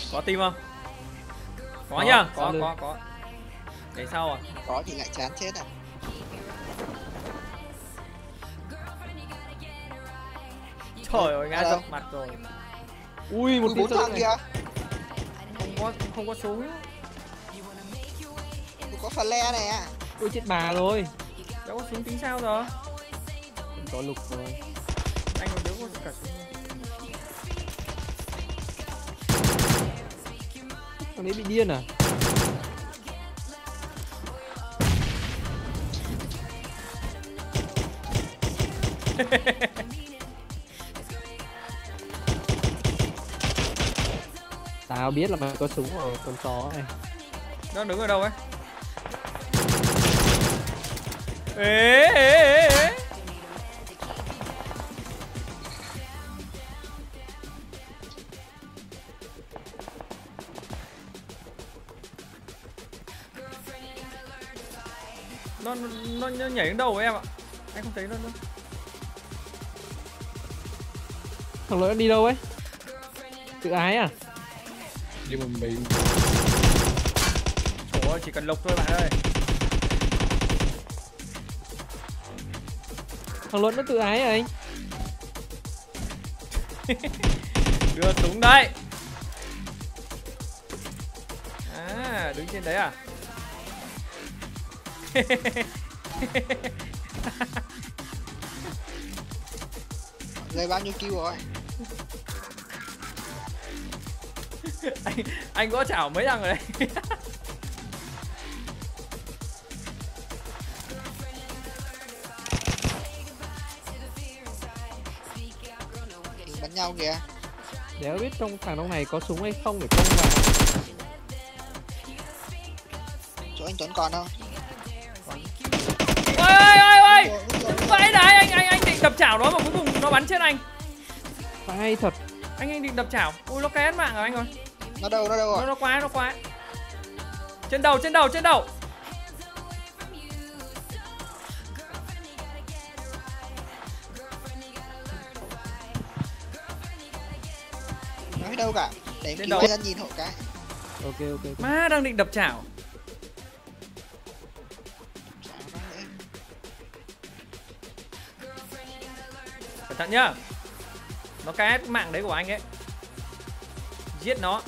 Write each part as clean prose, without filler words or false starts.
Có team không? Có nhá, sau lưng. có. Để sau à? Có thì lại chán chết à. Trời ơi, ngã dọc mặt rồi. Ui, một Ui, team 4 sau thằng lưng này. kìa. Không có súng. Ui, có Flare này à. Ui, chết bà rồi. Đâu có súng tính sao rồi? Có lục rồi. Anh còn đứa có cả súng. Thằng đấy bị điên à? Tao biết là mày có súng ở con chó này. Nó đứng ở đâu ấy? Ê. Nó nhảy đến đầu của em ạ. Anh không thấy nó nữa. Thằng lỡ đi đâu ấy? Tự ái à? Nhưng mà mình Trời ơi, chỉ cần lục thôi bạn ơi. Thằng Luận nó tự ái à anh? Đưa súng đây. À, đứng trên đấy à? Người bao nhiêu kill rồi? anh có chảo mấy thằng rồi đấy. Bắn nhau kìa. Đéo biết trong thằng đông này có súng hay không để công vào. Chỗ anh Tuấn còn không? Ôi. Vậy đấy, anh định đập chảo nó mà cuối cùng nó bắn chết anh. Hay thật. Anh định đập chảo. Ui, nó két mạng rồi anh ơi. Nó đâu rồi? Nó quá. Trên đầu. Nó hết đâu cả. Để em Trên cứu đầu. ra nhìn hộ cái. Ok. Má đang định đập chảo. Cẩn thận nhá. Nó két mạng đấy của anh ấy. Giết nó.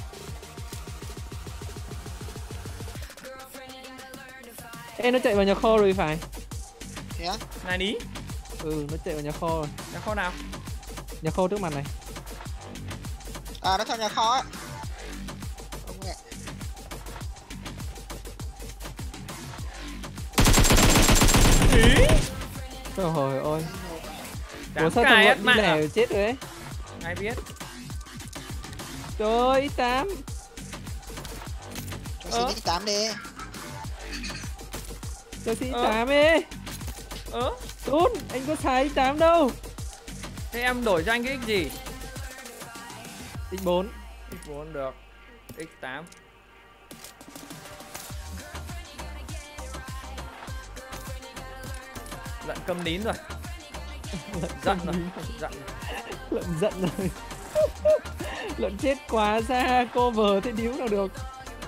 Ê, nó chạy vào nhà kho rồi phải. Thế á? Này ní. Ừ, nó chạy vào nhà kho rồi. Nhà kho nào? Nhà kho trước mặt này. À, nó trong nhà kho á. Không nghe. Ý. Trời ơi. Ủa Dám sao cài thằng hết Luận đi mạng à? lẻ chết rồi ấy? Ai biết. Trời ơi, X8. Cho xin 8 đi. Cho sĩ 8 ấy. Tún, anh có xài X8 đâu. Thế em đổi cho anh cái X gì? X4. X4 được. X8. Lận câm nín rồi. Giận rồi. Lận giận rồi. Lận chết quá xa, cover thế điếu nào được.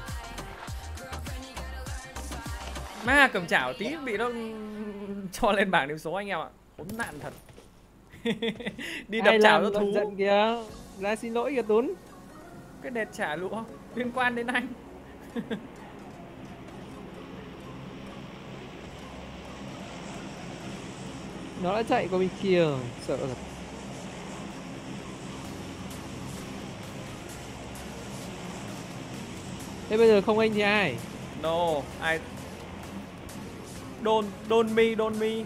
Má cầm chảo tí bị nó cho lên bảng điểm số anh em ạ. Khốn nạn thật. Đi đập chảo cho thú. Giận kìa. Ra xin lỗi kìa Tuấn. Cái đệt trả lụa liên quan đến anh. Nó đã chạy qua bên kia, sợ thật. Thế bây giờ không anh thì ai? No, ai. Don't me.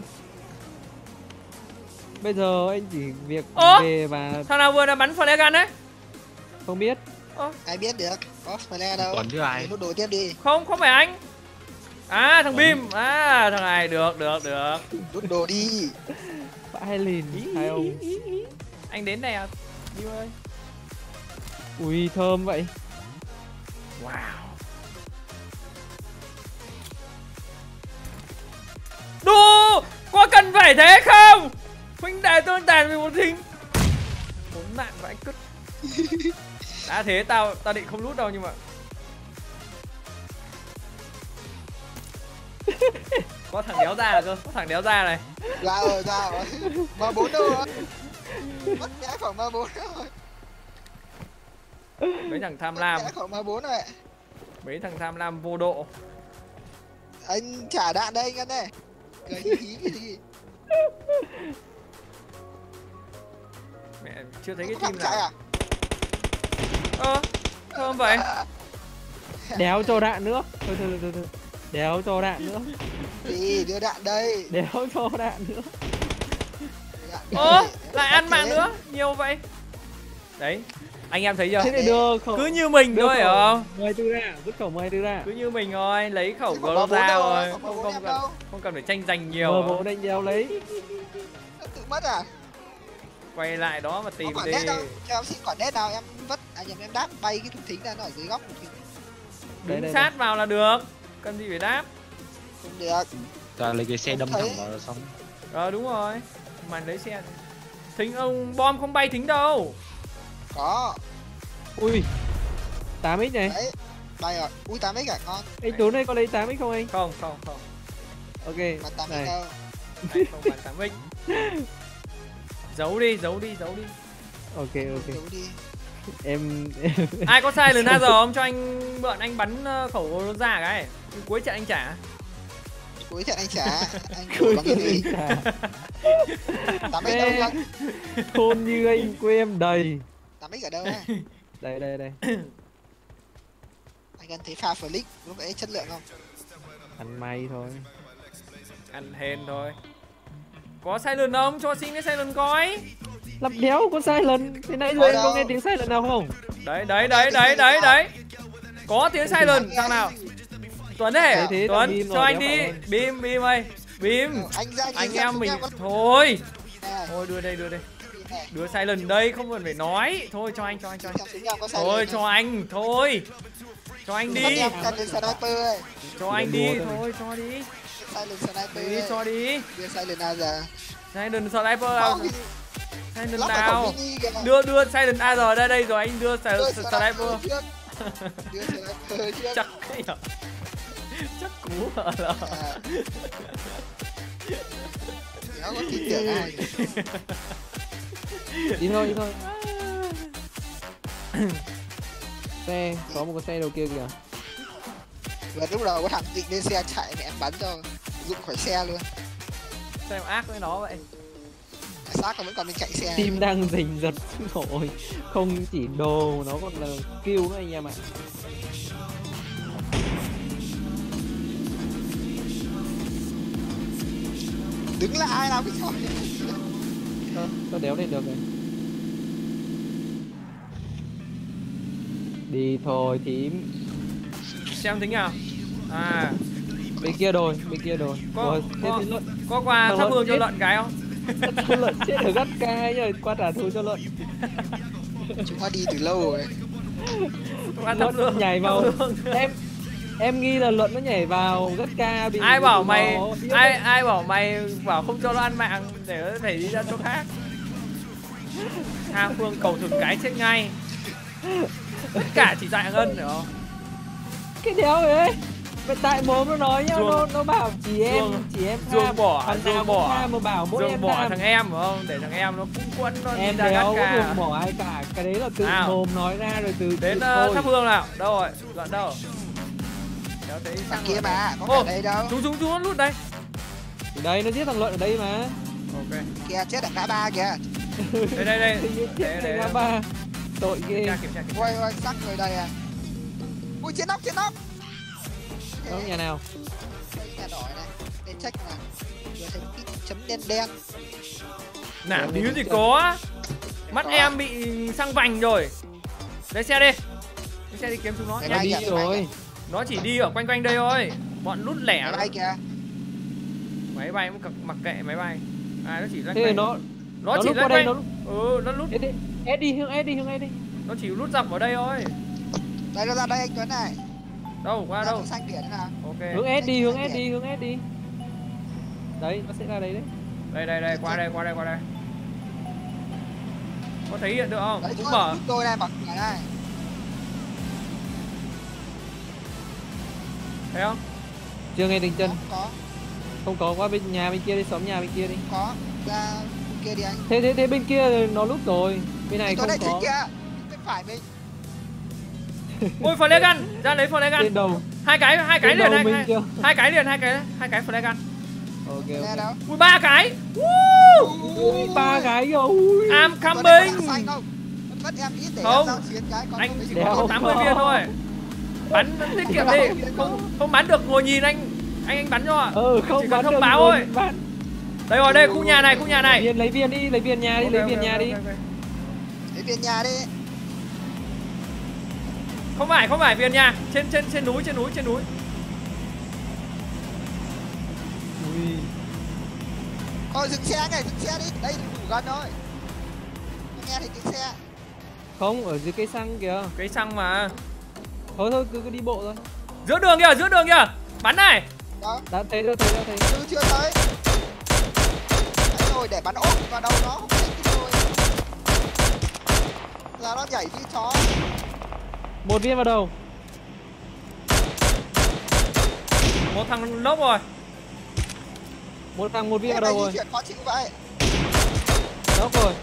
Bây giờ anh chỉ việc về và Thằng nào vừa đã bắn flare gun đấy? không biết. Ai biết được. Có Flare đâu. còn chứ ai. Nút đồ tiếp đi. Không phải anh. À, thằng Bim. À, thằng này được. Nút đồ đi. Vãi lìn hai ông. Anh đến này à? Bim ơi. Ui thơm vậy. Wow. Đù, có cần phải thế không? Huynh đệ tương tàn vì một thính. Khốn nạn và anh cứt. Đã thế tao định không lút đâu nhưng mà có thằng đéo ra cơ, có thằng đéo ra này. Ra rồi. M4 đâu rồi? Mất nhã khỏi M4 rồi. Mấy thằng tham lam, Nhã khỏi M4 rồi. mấy thằng tham lam vô độ. Anh trả đạn đây anh Ngân đây. Cười hí hí cái gì? Mẹ chưa thấy cái Có team chạy nào. à? Thơm vậy. Đéo cho đạn nữa. Thôi. Đéo cho đạn nữa. Đi đưa đạn đây. Đéo cho đạn nữa. Đưa đạn Ơ, đây. lại ăn mạng nữa, nhiều vậy. Đấy, anh em thấy chưa? Thế này được không? Cứ như mình thôi hiểu không? 14 ra, vứt khẩu 14 ra. Cứ như mình thôi, lấy khẩu Chứ không có Groza đâu, rồi, không có không bốn không em cần đâu. không cần phải tranh giành nhiều. Bố đánh đéo lấy. Tự mất à? Quay lại đó mà Có tìm quả đi. nét đâu? Cho em xin quả nét nào em vất. À nhầm em đáp bay cái thùng thính ra nó ở dưới góc thùng thính. Đứng sát vào là được, cần gì phải đáp. Không được. Ta lấy cái xe Không đâm thấy. thẳng vào là xong. Đúng rồi, màn lấy xe. Thính ông bom không bay thính đâu. Có. Ui. 8x này. Đấy. Bay rồi. Ui 8x à con. Anh Tú này có lấy 8x không anh? Không. Ok. Mà 8x Này. đâu. Này, không bàn 8x. Giấu đi. Ok. Giấu đi. Em Ai có sai lần giờ không cho anh mượn anh bắn khẩu ra cái. Cuối trận anh trả. Cuối trận anh trả. Anh ngủ bằng cái gì? 8x đâu Ngân? khôn như anh quê em đầy. 8x ở đâu? Đây. Anh Ngân thấy pha flick lúc ấy chất lượng không? Ăn may thôi. Ăn hên thôi. Có sai lần không? Cho xin cái sai lần coi. Lắp đéo có sai lần. Thế nãy giờ Có em có đâu. nghe tiếng sai lần nào không? Đấy. Có tiếng sai lần thằng nào? Tuấn ơi, Thế Tuấn thằng Bim cho rồi, anh đéo đi. phải anh. Bim ơi. Bim. Anh ra Anh nhìn em xem mình chúng có- thôi. Này, Thôi đưa đây. này, Đưa sai lần đây không cần phải nói. Thôi cho anh. xem chúng em có sai Thôi lần cho không? anh, thôi. Cho anh Mất đi. em cần đến sniper ơi. Cho anh đi, thôi cho đi. Sai lần sniper Đi ơi. cho đi. Đưa sai lần nào giờ? Silent sniper nào? Không, Silent lắp vào nào? cổng mini kìa. Đưa Silent AR ra đây rồi anh đưa Đưa sniper. trước. Đưa sniper trước. Chắc cái nhở? Chắc cú hả là. À. Đéo có tin tưởng ai. Đi thôi. Xe, có một cái xe đầu kia kìa. Và lúc đầu có thằng định lên xe chạy mẹ em bắn cho rụng khỏi xe luôn. Xem ác với nó vậy. Xác vẫn còn bên cạnh xe. Team đang giành giật rồi. Không chỉ đồ, nó còn là kill nữa anh em ạ. Đứng lại ai làm cái trò này? Có đéo lên được rồi. Đi thôi thím. Xem tính nào. À, Bên kia đồi. Có- Rồi, thế có- thì lợn. có quà Thằng thắp lợn hương cho chết. lợn cái không? Con lợn chết ở gắt ca nhờ, qua trả thù cho lợn. Chúng nó đi từ lâu rồi. Quà thắp hương. Lợn nhảy vào. Thắp hương. Em nghi là lợn nó nhảy vào gắt ca bị Ai bảo bị mày nó điếc ai bảo mày bảo không cho nó ăn mạng để nó phải đi ra chỗ khác. Tha Phương cầu thực cái chết ngay. Tất cả chỉ tại Ngân hiểu không? cái đéo ấy. Vậy tại mồm nó nói nhá, Dương- nó bảo chỉ em Dương tham. bỏ, Thằng Dương nào bỏ. cũng tham mà bảo mỗi Dương em bỏ tham. thằng em phải không? Để thằng em nó cũng quấn nó Em đi ra đéo gắt có ca. được bỏ ai cả, cái đấy là tự Nào. mồm nói ra rồi từ Đến tự thôi. thắp hương nào. Đâu rồi? Lợn đâu? Kéo thấy Thằng sang kia rồi. mà, có Ô, cả đây đâu. Xuống lút đây. Ở đây nó giết thằng lợn ở đây mà. Ok. Kìa chết ở ngã ba kìa. Đây. Tự nhiên chết Để- thành ngã ba. Tội ghê. Kiểm tra. Ôi xác người đây à. Ui trên nóc. Đó nhà nào? Đây nhà đỏ này. Lên check nào. Vừa thấy cái chấm đen. Nản níu gì có. Mắt Có. em bị xăng vành rồi. Lấy xe đi. Lấy xe đi kiếm chúng nó. Máy Nhà bay đi kìa, rồi. Nó chỉ đi ở quanh đây thôi. Bọn lút lẻ. Máy bay kìa. Máy bay mặc kệ máy bay. À nó chỉ loanh Thế quanh. nó Nó chỉ lút qua loanh đây, quanh. Nó lút. Ed đi hướng Ed đi. Nó chỉ lút dọc ở đây thôi. Đây nó ra đây anh Tuấn này. Đâu qua Ra đâu. chỗ xanh biển nào. Ok. Hướng Ed đi. Đấy, nó sẽ ra đấy đấy. Đây qua đây. Có thấy hiện được không? Đấy, Cũng mở. tôi này, mở cửa này. Thấy không? Chưa nghe tiếng chân. Có. Không có, qua bên nhà bên kia đi, xóm nhà bên kia đi. Có. Ra bên kia đi anh. Thế bên kia nó lúc rồi. Bên này Tôi không đây có. kìa. Bên phải mình. Ôi flare gun, ra lấy flare gun. Trên đầu. Hai cái Trên liền, đầu hai mình cái chưa? hai cái liền, hai cái flare gun. Ok Nghe ok. đâu? Ui 3 cái. Woo! Ui, 3 cái rồi. Ui. I'm Có coming. đây có xanh không? Mất em ít để Không. em giao chiến cái còn Anh không chỉ thì đéo có 80 viên thôi. Bắn tiết kiệm đi. Không bắn được ngồi nhìn anh bắn cho ạ. Không Chỉ cần bắn thông được báo rồi, thôi. bắn. Đây rồi, đây khu nhà này. Lấy viên đi, lấy viên nhà đi, lấy viên nhà đi. lấy viên nhà đi. Không phải viên nhà, trên núi. Ui. Thôi dừng xe này, dừng xe đi. Đây đủ gần thôi. Không nghe thấy tiếng xe. Không, ở dưới cây xăng kìa. Cái xăng mà. Thôi cứ đi bộ thôi. Giữa đường kìa. Bắn này. Đó. Đã thấy. Chưa tới. Đấy rồi để bắn ốp vào đầu nó không thấy cái rồi. Là nó nhảy như chó. Một viên vào đầu. Một thằng nốc rồi. Một thằng một viên vào Em đầu này rồi. di chuyển khó chịu vậy. Nóc rồi.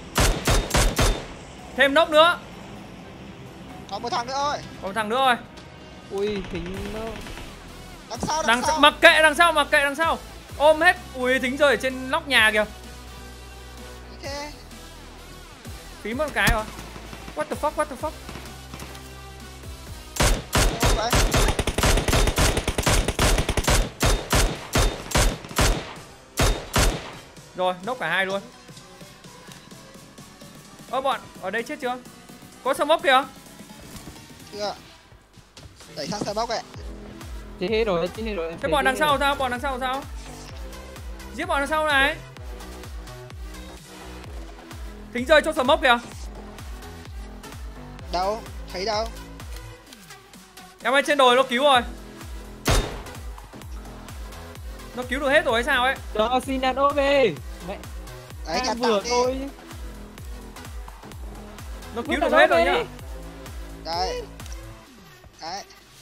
Thêm nốc nữa. Còn một thằng nữa thôi. Còn một thằng nữa rồi. Ui, thính nó. Đằng sau. Mặc kệ đằng sau. Ôm hết. Ui thính rơi ở trên nóc nhà kìa. Ok. Phí một cái rồi. What the fuck. Đâu vậy? Rồi, nốc cả hai luôn. Bọn ở đây chết chưa? Có smoke kìa. Chưa. Đẩy sang smoke vậy. Chết hết rồi. Thế bọn đằng sau sao? Giết bọn đằng sau này. Thính rơi cho smoke kìa. Đâu? Thấy đâu? Em ơi trên đồi nó cứu rồi. Nó cứu được hết rồi hay sao ấy? Đó, xin đàn ô về. Mẹ. Đấy, nhà vừa đi. thôi. Nó cứu được hết rồi nhá. Đấy. Đấy.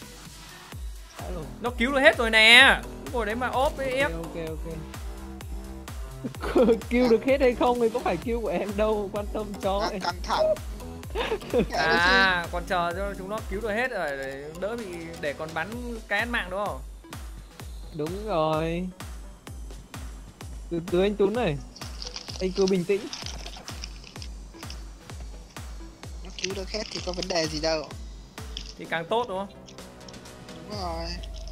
Nó cứu được hết rồi nè. Ngồi đấy mà ốp với ép. Ok. Kêu được hết hay không thì có phải kêu của em đâu, quan tâm chó ấy. Căng thẳng. Còn chờ cho chúng nó cứu được hết rồi để đỡ bị để còn bắn cái ăn mạng đúng không? Đúng rồi. Từ anh Tuấn này. Anh cứ bình tĩnh. Nó cứu được hết thì có vấn đề gì đâu. Thì càng tốt đúng không? Đúng rồi.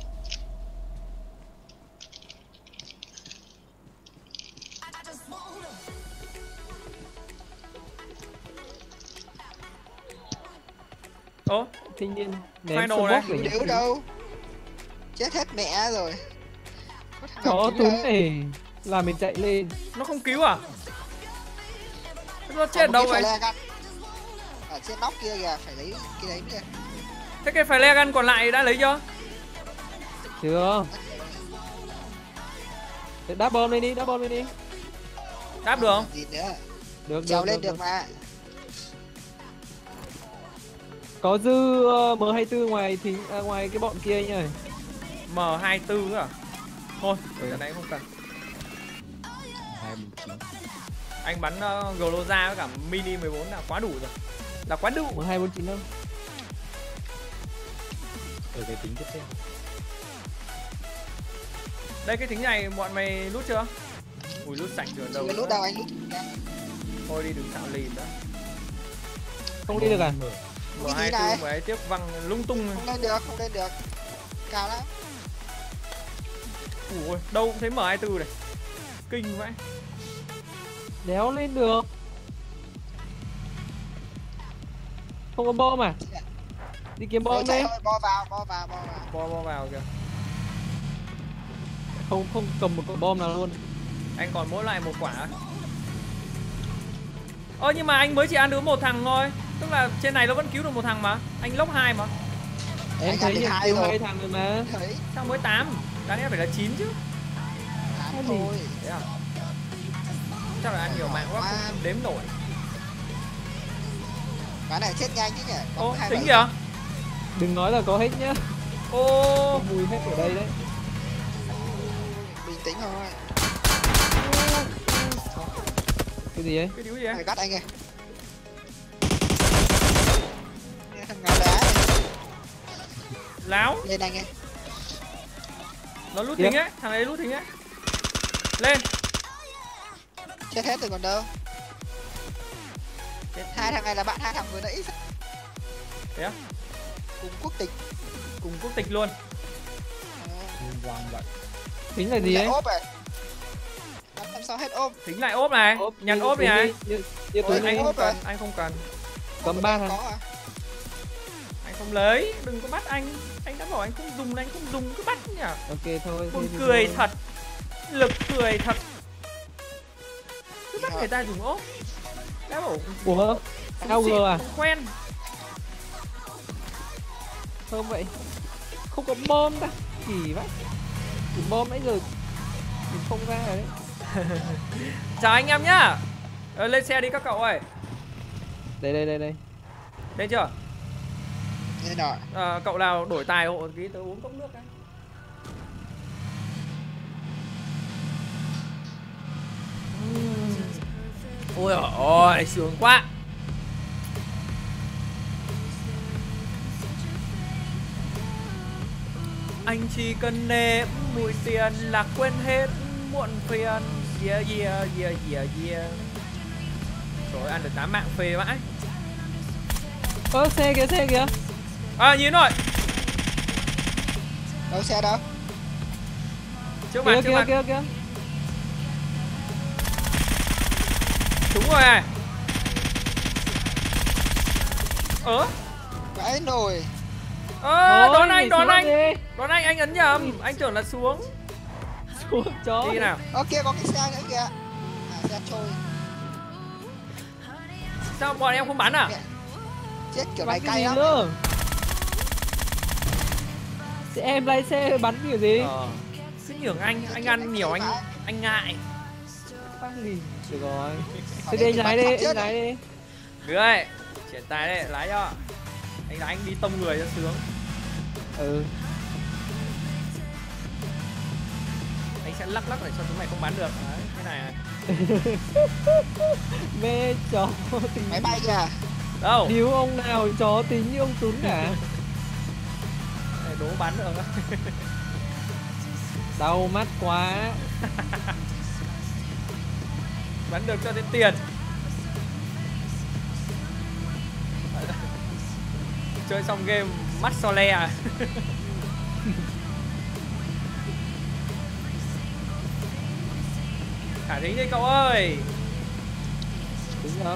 Ố, Thiên nhiên ném Final smoke đấy. để Cứu nhặt đâu. Chết hết mẹ rồi. chó Tuấn này là mình chạy lên. nó không cứu à? Thế nó chết ở đâu vậy? Ở trên nóc kia kìa, phải lấy cái đấy kìa. Thế cái flare gun còn lại đã lấy chưa? Chưa. Đáp bom lên đi. Đáp được không? Gì nữa. Được. Trèo lên được mà. Có dư M24 ngoài cái bọn kia anh ơi. M24 nữa à? Thôi, giờ này không cần. 249. Anh bắn Gloza với cả Mini 14 là quá đủ rồi. Là quá đủ. M249 đâu. Ở cái tính tiếp theo. Đây cái thính này bọn mày lút chưa? Ui lút sạch rồi đâu. Chưa lút đâu anh lút. Thôi đi đừng xạo lìn nữa. Không đi được à? M24 mà ấy tiếp văng lung tung. Không lên được. Cao lắm. Ui đâu cũng thấy M24 này. Kinh vậy. Đéo lên được. Không có bom à? Đi kiếm bom đi. Bo vào. Bo vào kìa. Không cầm một quả bom nào luôn. Anh còn mỗi lại một quả. Nhưng mà anh mới chỉ ăn được một thằng thôi. Tức là trên này nó vẫn cứu được một thằng mà. Anh lốc 2 mà. Em thấy nhận cứu 2 thằng rồi mà. Thấy. Sao mới 8? Đáng lẽ phải là 9 chứ. 8 thôi. Thế à? Chắc là ăn nhiều mạng quá không đếm nổi. Má này chết nhanh chứ nhỉ. Ô, tính kìa. Đừng nói là có hết nhá. Ô, Mùi hết ở đây đấy. Bình tĩnh thôi. Cái gì ấy? cái điều gì vậy? Mày gắt anh ơi. Nghe thằng ngáo đá này. Láo. Lên anh ơi. Nó lút thính ấy, thằng này lút thính ấy. Lên. Chết hết rồi còn đâu. Hai thằng này là bạn hai thằng vừa nãy. Thế á? Cùng quốc tịch. Cùng quốc tịch luôn. Vàng vậy. Tính là gì ấy? Ốp này. Làm sao hết ốp. Thính lại ốp này. Nhặt ốp đi, này. Như Ôi, túi Anh này. không cần, anh không cần. Cầm ba thằng. Có à? Anh không lấy, đừng có bắt anh. Anh đã bảo anh không dùng, anh không dùng cứ bắt nhỉ. Ok thôi. Buồn thì cười thôi. thật. Lực cười thật. Cứ bắt người ta dùng ốp. Đã bảo Ủa? AUG à? không quen. Không vậy. Không có bom ta. Kỳ vậy. Thì bom nãy giờ mình không ra rồi đấy. Chào anh em nhá. Lên xe đi các cậu ơi. Đây. Thấy chưa? Thế rồi. Cậu nào đổi tài hộ tí tớ uống cốc nước cái. Ôi ôi, sướng quá. Anh chỉ cần nếm mùi tiền là quên hết muộn phiền. Yeah yeah yeah yeah yeah. Trời ơi, ăn được 8 mạng phê vãi. Ơ xe kìa. À nhìn rồi. Đâu xe đâu? Trước mặt, trước mặt. Kìa. Đúng rồi này. Vãi nồi. Đón anh. Đón Đón anh ấn nhầm. Anh tưởng là xuống. Xuống chó. Đi nào. Kia có cái xe nữa kìa. À, xe trôi. Sao bọn em không bắn à? Chết kiểu này cay lắm. nữa. Thì em lái xe bắn kiểu gì? Cứ nhường anh ăn nhiều anh ngại. Bắn gì? Được rồi. Thế đi anh lái đi. Cứ ơi, chuyển tài đây, lái cho. Anh đi tông người cho sướng. Ừ. Anh sẽ lắc để cho chúng mày không bắn được. Đấy, thế này này. Mê chó tính. Máy bay kìa. Đâu? Điếu ông nào chó tính như ông Tuấn cả. Để đố bắn được. Đau mắt quá. Bắn được cho đến tiền. Chơi xong game mắt so le à. Thả thính đi cậu ơi. Đúng không?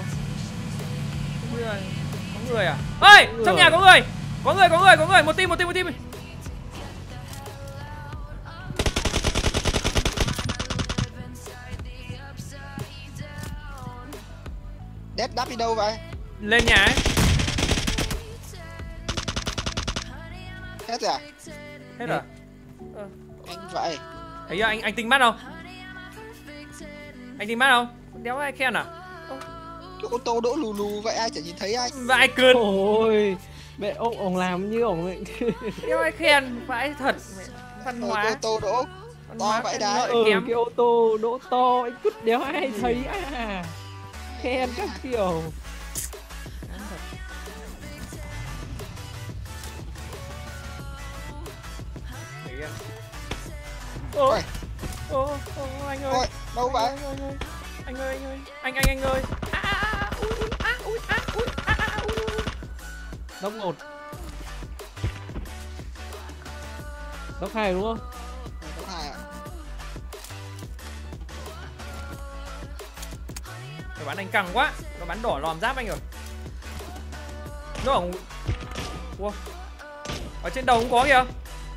Có người à? Ơi, trong nhà có người. Có người. Một team. Đép đắp đi đâu vậy? Lên nhà ấy. Hết rồi à? Hết rồi. Anh vậy. Thấy chưa, anh tính bắt không? Anh tính bắt không? Đéo ai khen à? Cái ô tô đỗ lù vậy ai chả nhìn thấy anh. Vãi cơn. Ôi, mẹ ông làm như ông ấy. Đéo ai khen, vãi thật. Văn hóa. Ô tô đỗ Văn to hóa vậy khen đấy. ngợi kém. Cái ô tô đỗ to anh cứt đéo ai thấy à. Khen các kiểu. Ôi. Anh ơi. Ôi, đâu vậy? Anh ơi. Anh ơi. Nóc 1. Nóc 2 đúng không? Nóc 2 ạ. Phải bắn anh căng quá. Nó bắn đỏ lòm giáp anh rồi. Nó ở... Wow. Ở trên đầu cũng có kìa.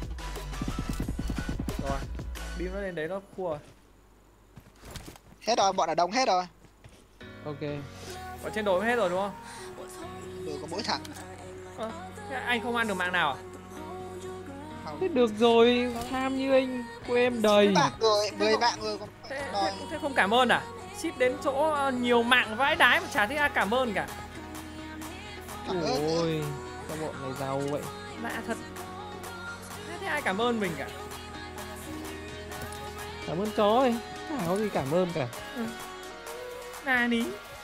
Rồi. Beam nó lên đấy nó khua rồi. Hết rồi, bọn ở đông hết rồi. Ok. Ở trên đầu hết rồi đúng không? Được có mỗi thằng. Thế anh không ăn được mạng nào à? Thế được rồi, tham như anh của em đầy. Bạn rồi, 10 bạn rồi còn Thế không cảm ơn à? Ship đến chỗ nhiều mạng vãi đái mà chả thấy ai cảm ơn cả. Cảm ơn. Ôi, sao bọn này giàu vậy? Lạ thật. Thế ai cảm ơn mình cả. Cảm ơn chó ấy. Chả có gì cảm ơn cả. Nà ní.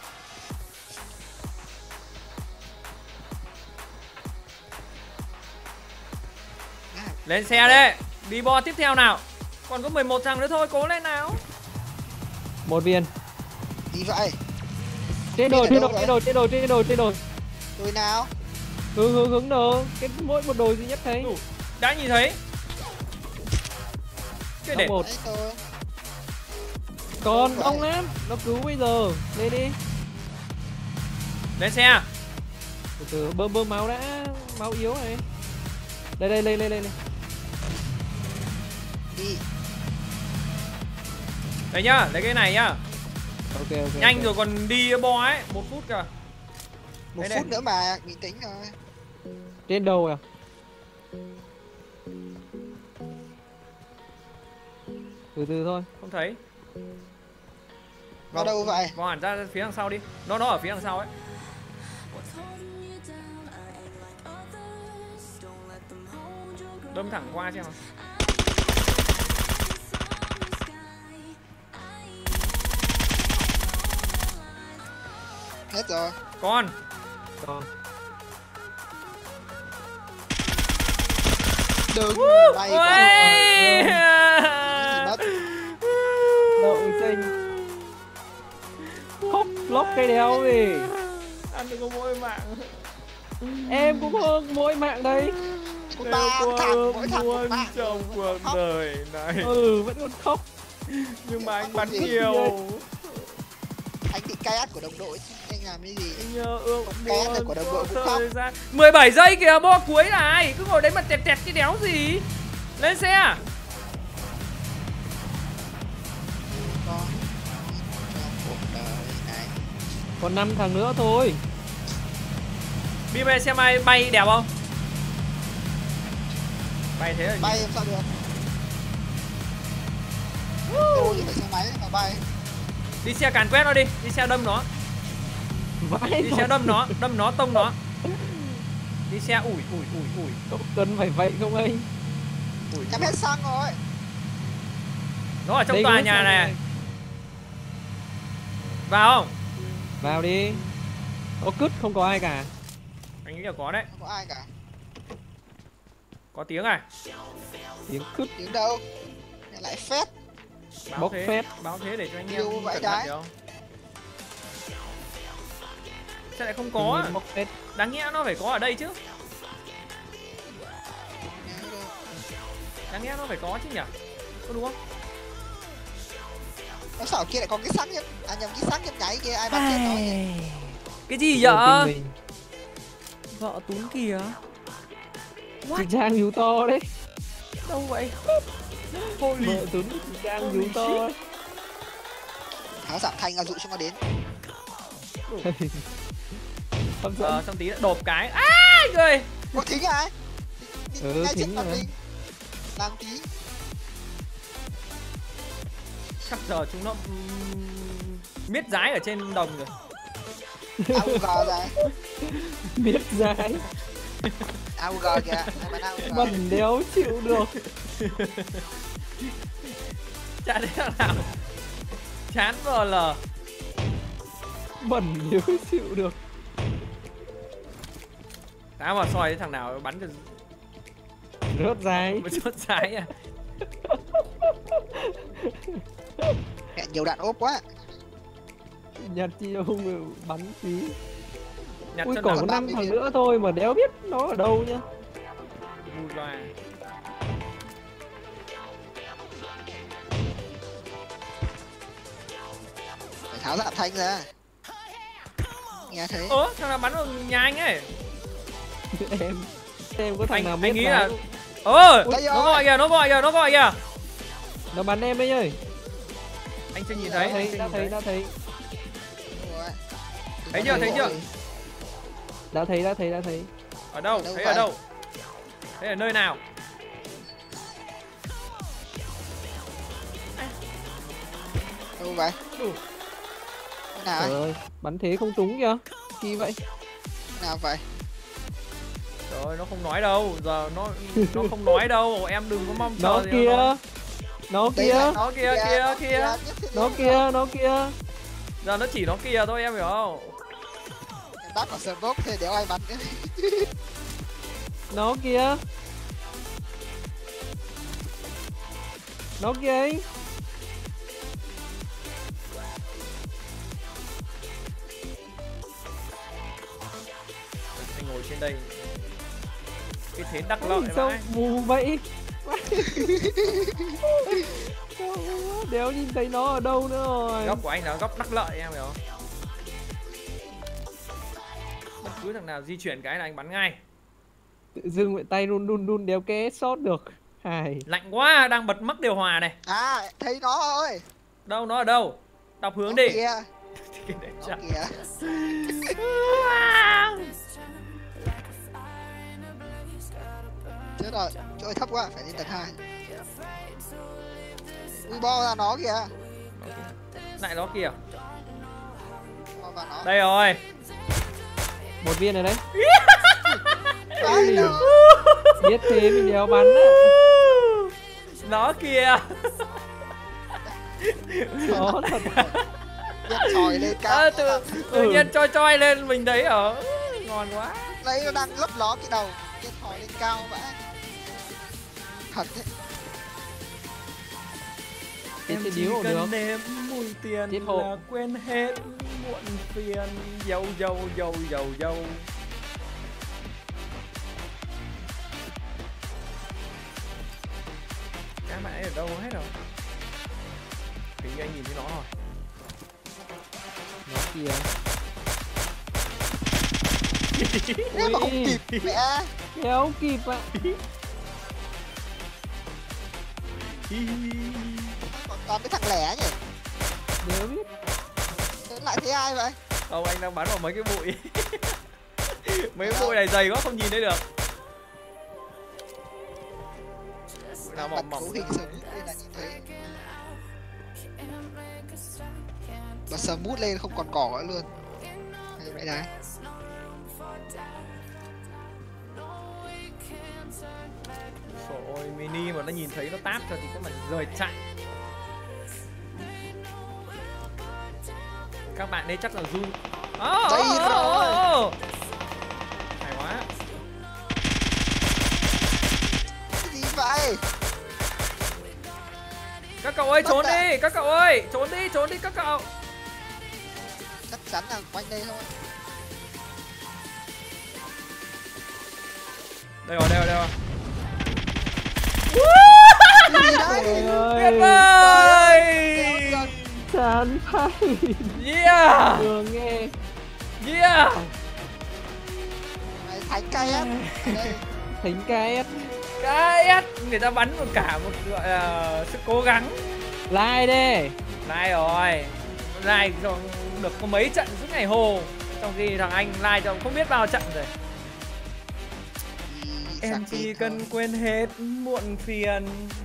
Lên xe đi. Đi bo tiếp theo nào. Còn có 11 thằng nữa thôi, cố lên nào. Một viên. Gì vậy? Trên đồi, trên đồi, trên đồi, trên đồi, trên đồi, trên đồi. Đồi nào? Hướng đồ. Cái mỗi một đồi duy nhất thấy. Đủ. Đã nhìn thấy. Cái để. Một. Đấy thôi. Còn đông lắm. Nó cứu bây giờ. Lên đi. Lên xe. Từ từ bơm máu đã. Máu yếu này. Đây lên. Đi. Đấy nhá, lấy cái này nhá. Ok. Nhanh rồi còn đi bo ấy, 1 phút kìa. Một Đây, phút nữa mà, bình tĩnh rồi. Trên đầu à? Từ thôi. Không thấy. Vào đâu vậy? Vòng hẳn ra phía đằng sau đi. Nó ở phía đằng sau ấy. Đâm thẳng qua xem nào. Hết rồi. Con. Đừng bay Ui. mất. Đậu xinh. Khóc lóc cây đéo gì. Ăn được có mỗi mạng. Em cũng có mỗi mạng đây. Có 3 thằng, mỗi thằng một mạng. Trong cuộc đời này. Vẫn còn khóc. Nhưng mà anh bắn Gì? nhiều. Anh bị cay át của đồng đội chứ. Anh làm cái gì? Anh nhớ ước Cái này của đồng đội cũng khóc. 17 giây kìa, bo cuối này. Cứ ngồi đấy mà tẹt cái đéo gì. Lên xe. Con trong cuộc đời này. Còn 5 thằng nữa thôi. Đi về xem ai bay đẹp không? Bay thế là Bay làm sao được? Tôi phải xe máy mà bay. đi xe càn quét nó đi, đi xe đâm nó, Vãi đi xe đâm nó tông nó, đi xe ủi. Không cần phải vậy không anh? Em hết xăng rồi. Nó ở trong Đây tòa có nhà xe này. Vào không? Vào đi. Có cứt không có ai cả. Anh nghĩ là có đấy. Không có ai cả. Có tiếng à? Tiếng cứt. Tiếng đâu? Lại lại phét. Bốc phét. Báo thế để cho anh em Yêu vậy cẩn thận đấy. được không? Sao lại không có à? Bốc phét. Đáng nghĩa nó phải có ở đây chứ. Đáng nghĩa nó phải có chứ nhỉ? Có đúng không? Nó sao ở kia lại có cái xác nhấp. À nhầm, cái xác nhấp nháy kia ai bắn chết nó nhỉ? Cái gì Đầu vậy? tiên mình. Vợ Tún kìa. Chị Trang hú to đấy. Đâu vậy? Vợ Tuấn chị Trang hú to. Tháo giảm thanh ra dụ cho nó đến. Hấp dẫn. Xong tí nữa đột cái. Á, người. Có thính ai? Ngay trước thính mặt rồi. mình. Làm tí. Chắc giờ chúng nó miết dái ở trên đồng rồi. AUG ra. Biết dái. AUG kìa. Ai bắn AUG. Bẩn đéo chịu được. Chả thế thằng nào. Chán VL. Bẩn đéo chịu được. Đã mà soi đến thằng nào bắn được Rớt dái. một chút trái à. Mẹ nhiều đạn ốp quá. Nhặt chi không bắn phí. Nhặt Ui cho còn nó có 5 30 thằng viên. nữa thôi mà đéo biết nó ở đâu nhá. vui loa. Phải tháo giảm thanh ra. Nghe thấy. Ơ, thằng nào bắn vào nhà anh ấy. Em có thằng nào Anh biết nghĩ dái là không? Đây nó rồi. gọi kìa. Nó bắn em ấy ơi. Anh chưa nhìn Đã thấy, thấy. Rồi. Thấy chưa, thấy chưa? Đã thấy. Ở đâu? Đâu Thấy vậy? ở đâu? Thấy ở nơi nào? Đâu vậy? Đủ. Cái nào Trời ấy? ơi, bắn thế không trúng kìa. Kỳ vậy? Cái nào vậy? Rồi nó không nói đâu, giờ nó không nói đâu, em đừng có mong chờ Nó gì kia. nó. Nó Đấy kia. là Nó kia. Nó kia. Giờ nó chỉ nó kia thôi em hiểu không? Em đáp vào smoke thì đéo ai bắn nữa. Nó kia. Nó kia ấy. Anh ngồi trên đây. Cái thế đắc lợi Sao vãi. mù vậy? Đéo nhìn thấy nó ở đâu nữa rồi. Góc của anh là góc đắc lợi em hiểu không? Bất cứ thằng nào di chuyển cái là anh bắn ngay. Tự dưng tay run đéo ké sót được. Hài. Lạnh quá, đang bật mất điều hòa này. À, thấy nó rồi. Đâu nó ở đâu? Đọc hướng Nó đi. kìa. Cái đấy Nó chắc. kìa. Chết rồi, chỗ thấp quá, phải lên tầng 2. Ui bo ra nó kìa. Lại nó kìa. Bo vào nó. Đây rồi. Một viên rồi đấy. Đấy, Ui. đâu. Biết thế mình đéo bắn á. Nó kìa. Nó thật. Nhấc tròi lên cao. À, tự nhiên choi lên mình đấy ở. Ngon quá. Đấy nó đang lấp ló cái đầu. Nhấc tròi lên cao vãi. Thật đấy. Em chỉ điếu được. nếm mùi tiền Tiết hộ. là quên hết muộn phiền. Dâu. Các bạn ấy ở đâu hết rồi? Hình như anh nhìn thấy nó rồi. Nó kìa. Nếu mà không kịp mẹ. Đéo kịp ạ. Còn cái thằng lẻ nhỉ. Đéo biết. Thế lại thấy ai vậy? Không, anh đang bắn vào mấy cái bụi. Mấy cái bụi này dày quá không nhìn thấy được. Bụi nào Bật mỏng cấu mỏng. hình sờ mút lên là nhìn thấy. Bật sờ mút lên không còn cỏ nữa luôn. Hay vậy đấy. Trời ơi, mini mà nó nhìn thấy nó táp cho thì có mà rời chạy. Các bạn đây chắc là run. Đây rồi. Hay quá. Cái gì vậy? Các cậu ơi trốn Bắt ạ. đi, các cậu ơi, trốn đi các cậu. Chắc chắn là quanh đây thôi. Đây rồi. Cái gì đấy? Tuyệt vời. Chán thay. Yeah. Vừa nghe. Yeah. Mày thánh cây á. Đây. Thính KS. KS người ta bắn một cả một gọi là sức cố gắng. Like đi. Like rồi. Like rồi được có mấy trận suốt ngày hồ. Trong khi thằng anh like cho không biết bao trận rồi. Em chỉ cần quên hết muộn phiền.